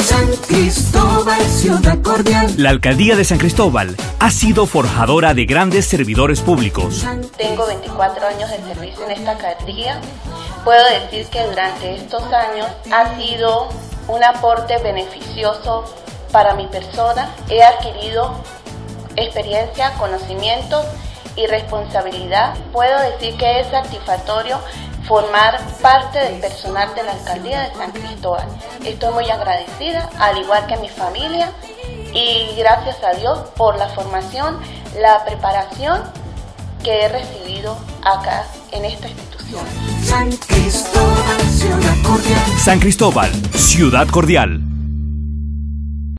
San Cristóbal, ciudad cordial. La alcaldía de San Cristóbal ha sido forjadora de grandes servidores públicos. Tengo 24 años de servicio en esta alcaldía. Puedo decir que durante estos años ha sido un aporte beneficioso para mi persona. He adquirido experiencia, conocimientos y responsabilidad. Puedo decir que es satisfactorio formar parte del personal de la alcaldía de San Cristóbal. Estoy muy agradecida, al igual que mi familia, y gracias a Dios por la formación, la preparación que he recibido acá en esta institución. San Cristóbal, ciudad cordial. San Cristóbal, ciudad cordial.